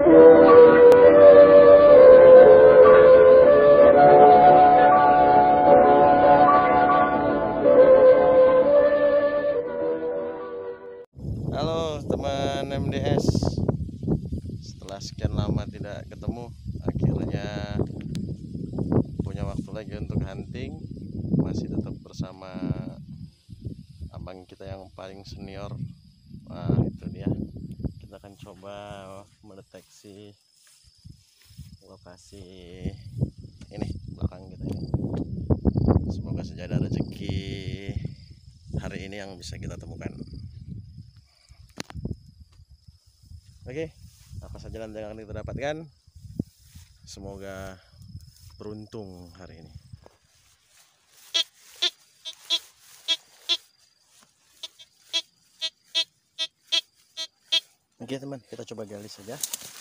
Halo teman MDS, setelah sekian lama tidak ketemu, akhirnya punya waktu lagi untuk hunting. Masih tetap bersama abang kita yang paling senior. Nah itu dia, kita akan coba mendeteksi lokasi ini belakang kita ini. Semoga saja ada rezeki hari ini yang bisa kita temukan. Oke, apa saja nanti yang akan kita dapatkan, semoga beruntung hari ini. Oke teman, kita coba gali saja.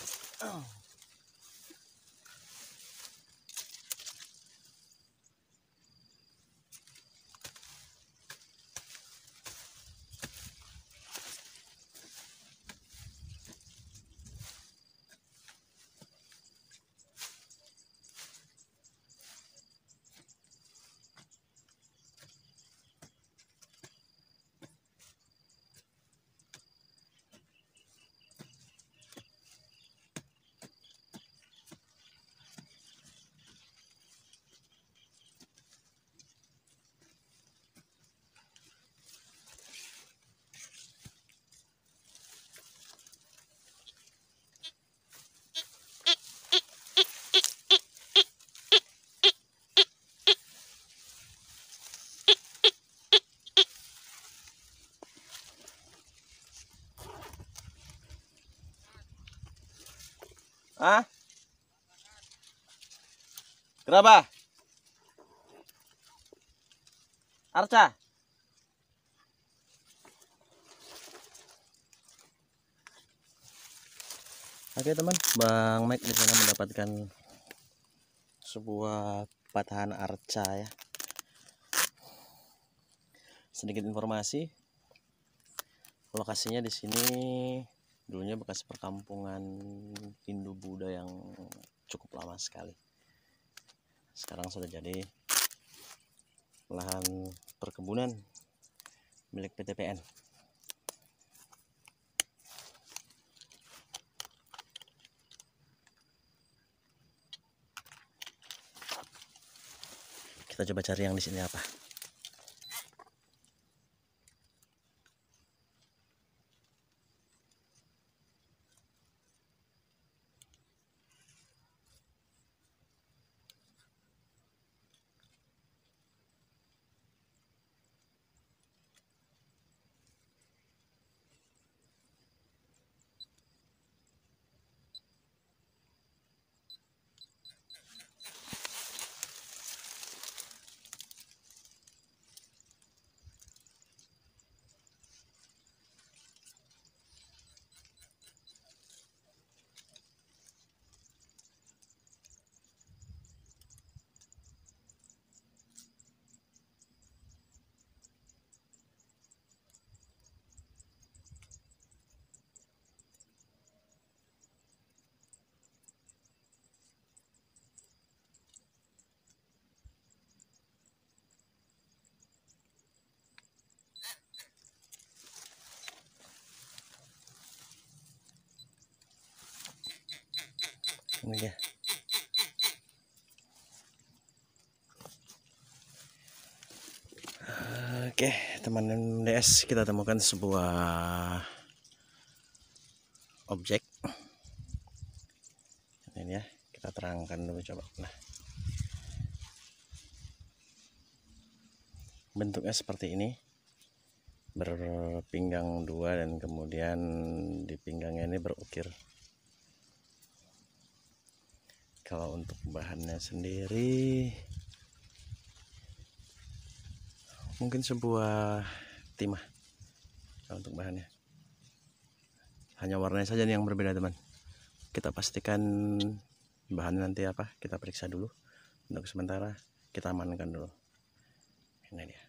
Ah? Kenapa? Arca? Oke teman, Bang Mike di sana mendapatkan sebuah patahan arca ya. Sedikit informasi, lokasinya di sini dulunya bekas perkampungan Hindu-Buddha yang cukup lama sekali. Sekarang sudah jadi lahan perkebunan milik PT PN. Kita coba cari yang di sini apa. Ini dia. Oke teman MDS, kita temukan sebuah objek. Ini ya, kita terangkan dulu coba. Nah, bentuknya seperti ini, berpinggang dua dan kemudian di pinggangnya ini berukir. Kalau untuk bahannya sendiri mungkin sebuah timah. Kalau untuk bahannya hanya warnanya saja yang berbeda teman. Kita pastikan bahannya nanti apa, kita periksa dulu. Untuk sementara kita amankan dulu. Ini dia.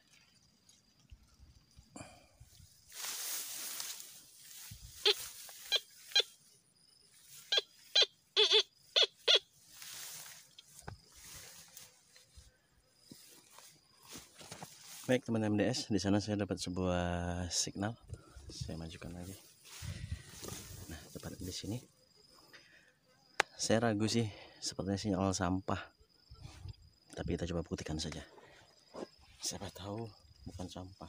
Baik teman MDS, di sana saya dapat sebuah signal. Saya majukan lagi. Nah, tepat di sini. Saya ragu sih, sepertinya sinyal sampah. Tapi kita coba buktikan saja. Siapa tahu bukan sampah.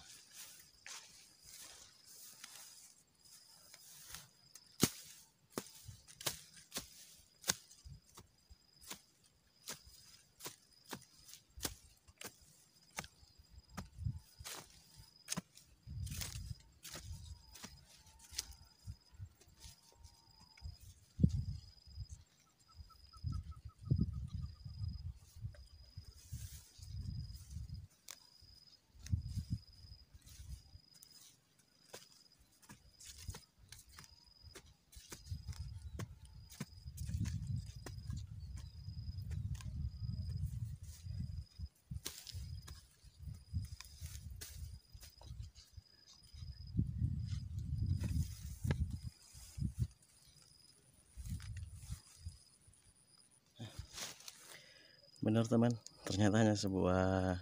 Benar teman, ternyata hanya sebuah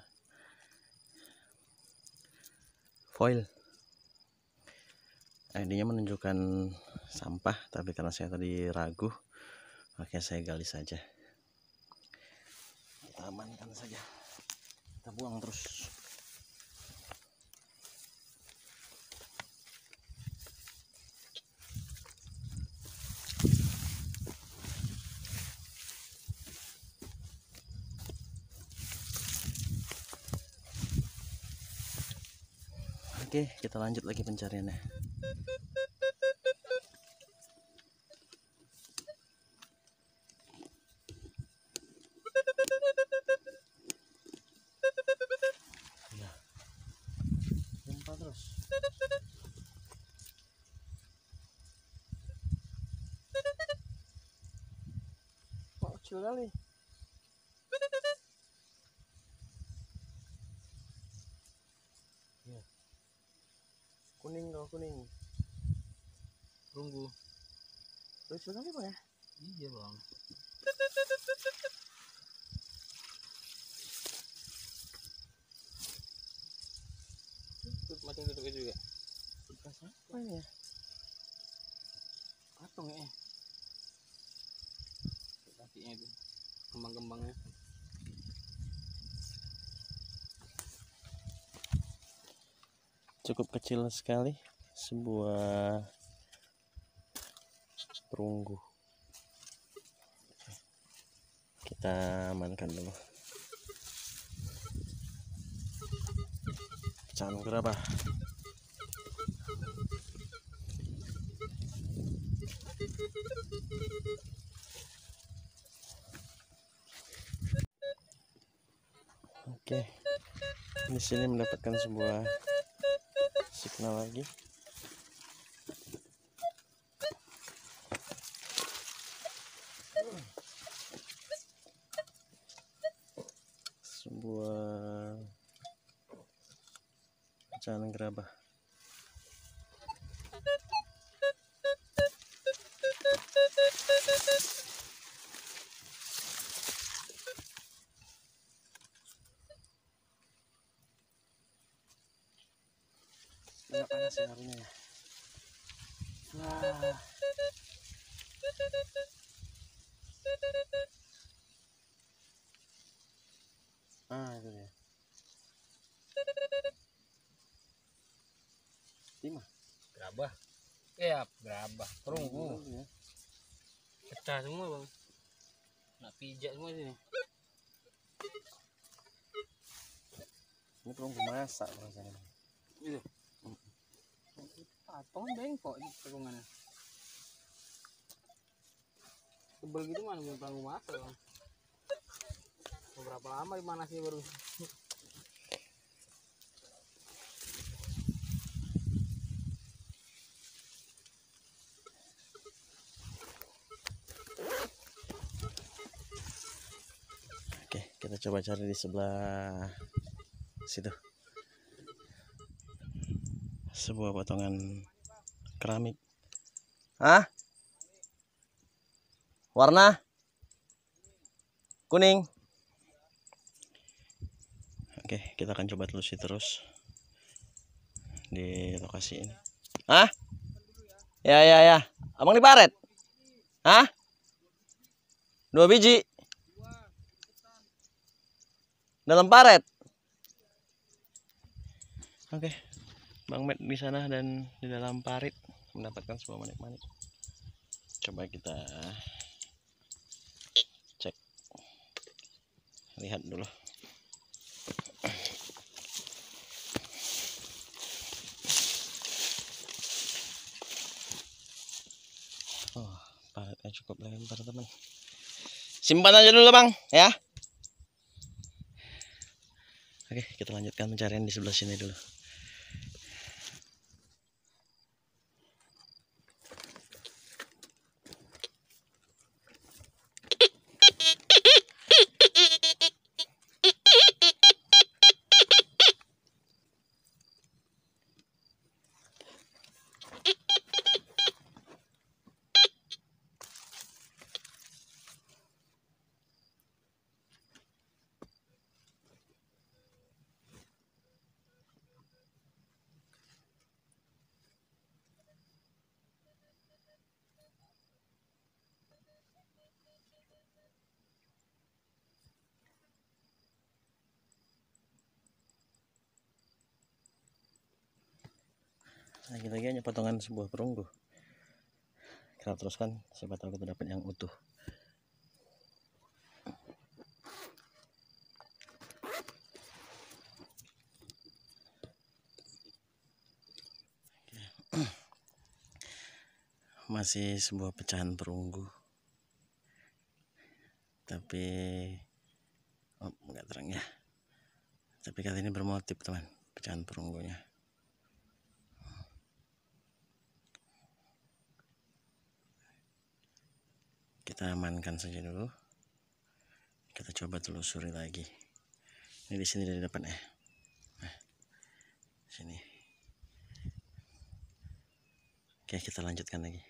foil. ID-nya menunjukkan sampah, tapi karena saya tadi ragu, makanya saya gali saja. Kita amankan saja, kita buang terus. Oke, kita lanjut lagi pencariannya. Ya, jumpa terus. Kok kecil kali? Ya. Kuning kok, kuning. Tunggu. Kecil kali Bang ya? Iya bang. Macam tutupnya juga. Bekas apa ini ya? Patung ya. Kakinya itu. Kembang-kembangnya. Cukup kecil sekali, sebuah perunggu. Kita amankan dulu. Pecahan gerabah. Oke, di sini mendapatkan sebuah signal lagi. Sebuah pecahan gerabah. Nggak panas ya harinya ya. Wah. Itu dia. Timah. Gerabah. Iya, gerabah. Perunggu. Ya. Pecah semua bang. Nak pijak semua sini. Ini perunggu masak rasanya. Gitu. Patung bengkok di perungannya. Tebel gitu mana belum perunggu masak bang. Beberapa lama dimanasnya baru. Oke, kita coba cari di sebelah situ. Sebuah potongan keramik. Hah? Warna? Kuning. Oke, kita akan coba telusuri terus di lokasi ini. Hah? Ya. Abang di paret? Hah? 2 biji? Dalam paret? Oke. Bang Met di sana dan di dalam parit mendapatkan sebuah manik-manik. Coba kita cek. Lihat dulu. Oh, paritnya cukup lebar, teman. Simpan aja dulu, Bang, ya. Oke, kita lanjutkan pencarian di sebelah sini dulu. Lagi-lagi hanya potongan sebuah perunggu. Kita teruskan, siapa tahu kita dapat yang utuh. Masih sebuah pecahan perunggu, tapi nggak terang ya. Tapi kali ini bermotif, teman, pecahan perunggunya. Kita amankan saja dulu. Kita coba telusuri lagi. Ini di sini dari depan ya. Nah, sini. Oke, kita lanjutkan lagi.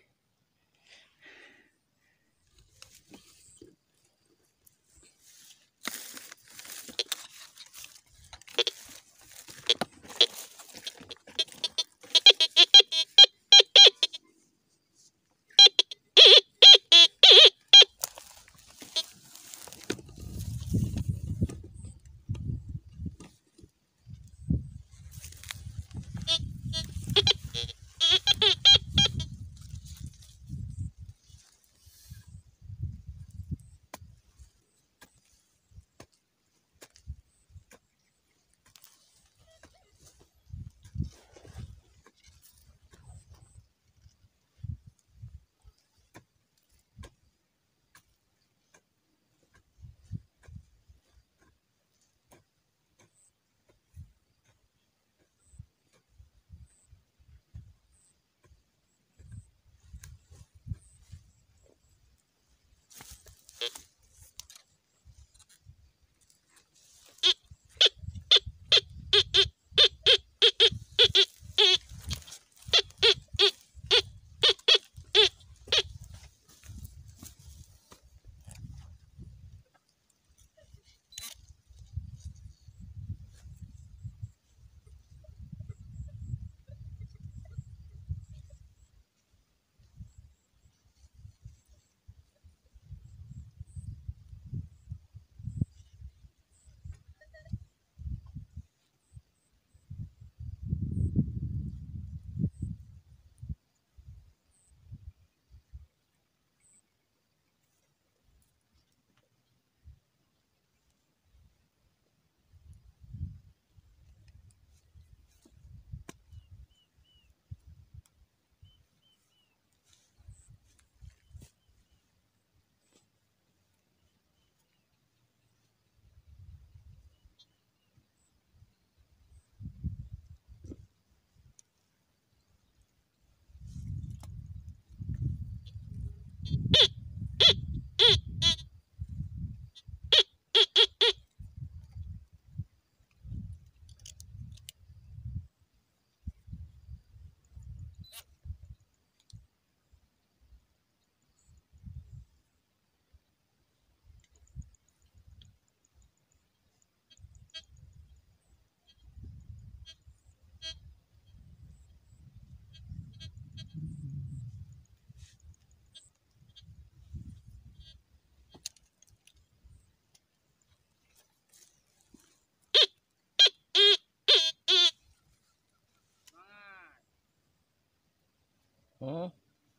Hmm?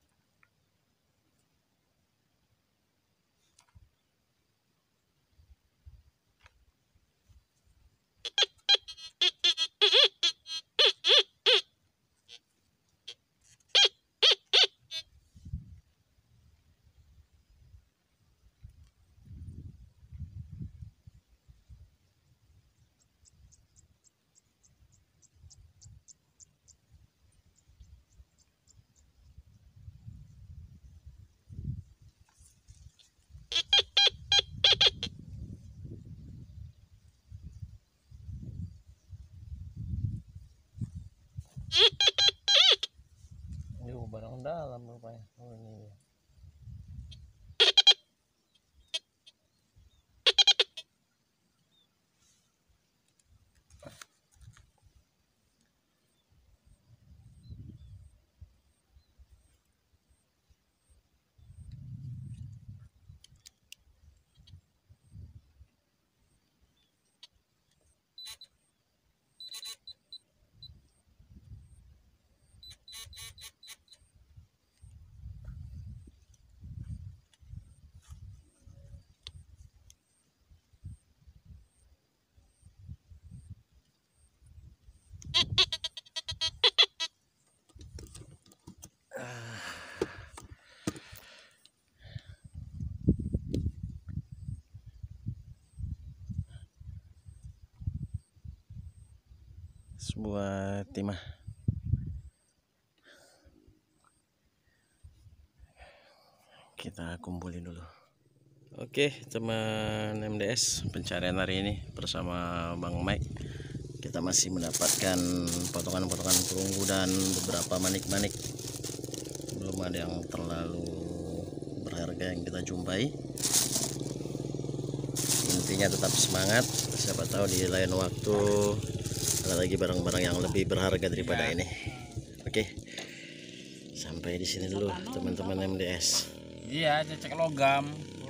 Yuh, barang dalam rupanya. Oh, ini dia. Sebuah timah. Kita kumpulin dulu. Oke, teman MDS, pencarian hari ini bersama Bang Mike. Kita masih mendapatkan potongan-potongan perunggu dan beberapa manik-manik. Belum ada yang terlalu berharga yang kita jumpai. Intinya tetap semangat. Siapa tahu di lain waktu ada lagi barang-barang yang lebih berharga daripada ini. Oke, sampai di sini dulu teman-teman MDS. Iya, cecek logam.